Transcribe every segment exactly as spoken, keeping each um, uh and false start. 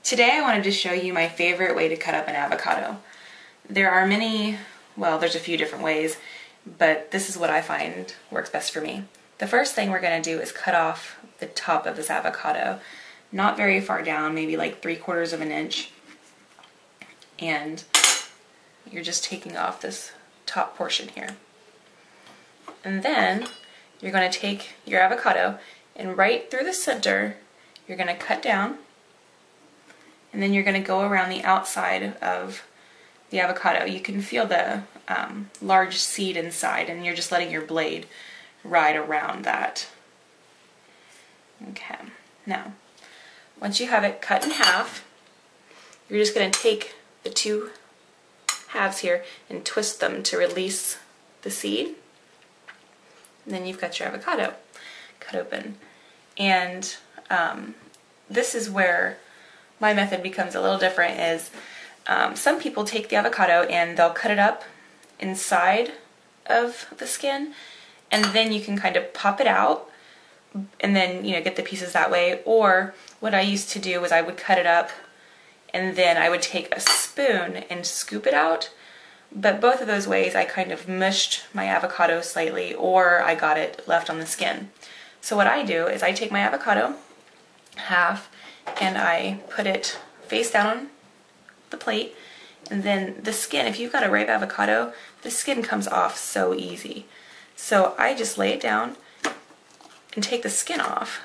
Today I wanted to show you my favorite way to cut up an avocado. There are many, well, there's a few different ways, but this is what I find works best for me. The first thing we're going to do is cut off the top of this avocado, not very far down, maybe like three quarters of an inch, and you're just taking off this top portion here. And then you're going to take your avocado and right through the center you're going to cut down, and then you're going to go around the outside of the avocado. You can feel the um, large seed inside, and you're just letting your blade ride around that. Okay, now once you have it cut in half, you're just going to take the two halves here and twist them to release the seed. And then you've got your avocado cut open. And um, this is where my method becomes a little different. Is um, some people take the avocado and they'll cut it up inside of the skin, and then you can kind of pop it out and then, you know, get the pieces that way. Or what I used to do was I would cut it up and then I would take a spoon and scoop it out. But both of those ways I kind of mushed my avocado slightly, or I got it left on the skin. So what I do is I take my avocado half and I put it face down on the plate, and then the skin, if you've got a ripe avocado, the skin comes off so easy. So I just lay it down and take the skin off.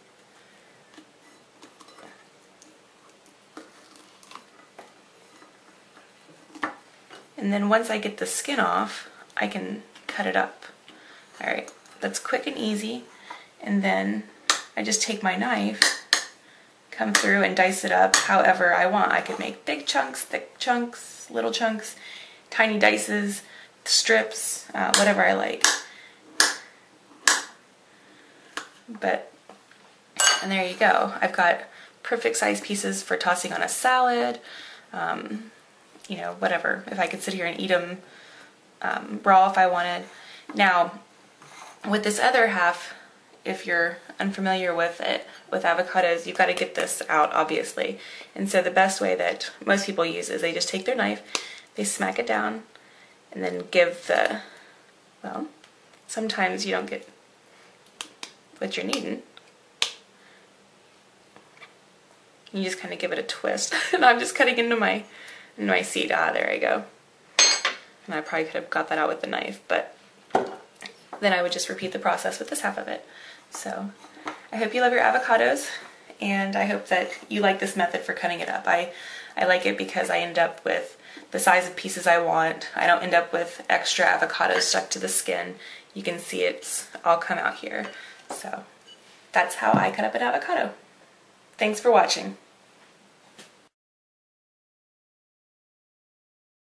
And then once I get the skin off, I can cut it up. Alright, that's quick and easy. And then I just take my knife, come through and dice it up however I want. I could make big chunks, thick chunks, little chunks, tiny dices, strips, uh, whatever I like. But, and there you go. I've got perfect size pieces for tossing on a salad, um, you know, whatever. If I could sit here and eat them um, raw if I wanted. Now, with this other half, if you're unfamiliar with it, with avocados, you've got to get this out, obviously. And so the best way that most people use is they just take their knife, they smack it down, and then give the, well, sometimes you don't get what you're needing. You just kind of give it a twist. And I'm just cutting into my into my seed. Ah, there I go. And I probably could have got that out with the knife, but then I would just repeat the process with this half of it. So I hope you love your avocados, and I hope that you like this method for cutting it up. I, I like it because I end up with the size of pieces I want. I don't end up with extra avocados stuck to the skin. You can see it's all come out here. So that's how I cut up an avocado. Thanks for watching.